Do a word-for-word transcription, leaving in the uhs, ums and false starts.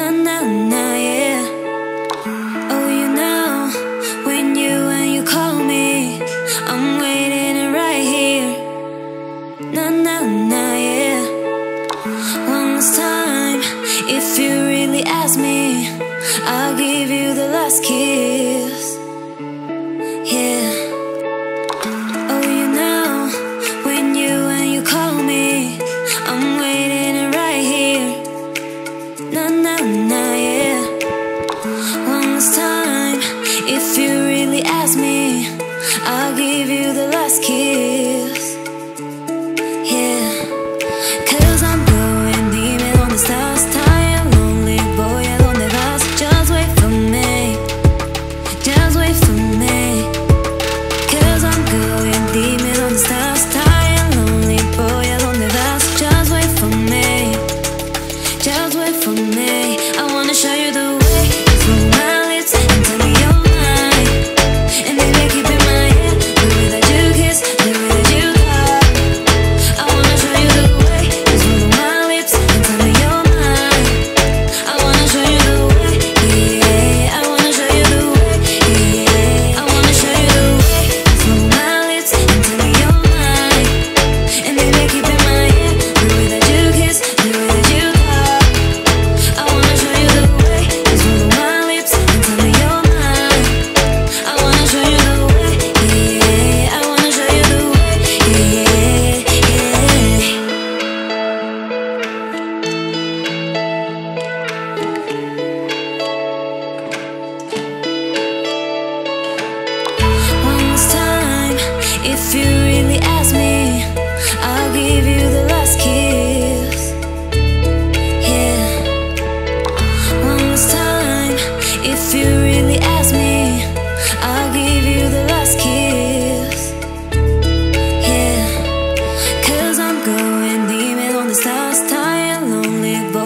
Na na na, yeah. Oh, you know, when you and you call me, I'm waiting right here. Na na na, yeah. One last time, if you really ask me, I'll give you the last kiss. Yeah. Oh, you know, when you and you call me, I'm waiting right here. Na na na, yeah. One last time, if you really ask me, I'll give you the last kiss. Yeah. Cause I'm going deep on the stars, tired, lonely boy, ¿a dónde vas? Just wait for me, just wait for me. Cause I'm going deep on the stars, tired, lonely boy, ¿a dónde vas? Just wait for me, just wait for me. I wanna show you the way, you throw my lips and tell me you're mine. And baby, keep in my head, the way that you kiss, the way that you talk. I wanna show you the way, you throw my lips and tell me you're mine. I wanna show you the way, yeah. I wanna show you the way, yeah. I wanna show you the way, you throw my lips and tell me you're mine. And baby, keep in my head, the way that you kiss, the way that you talk. I wanna show you the way, you throw my lips and tell me you're mine. I wanna show you the way, yeah. I wanna show you the way, yeah, yeah. One last time, if you really ask me, I'll give you the last kiss. Yeah. One last time, if you really ask me, I'll give you the last kiss. Yeah. Cause I'm going deep on the stars, tired, lonely boy.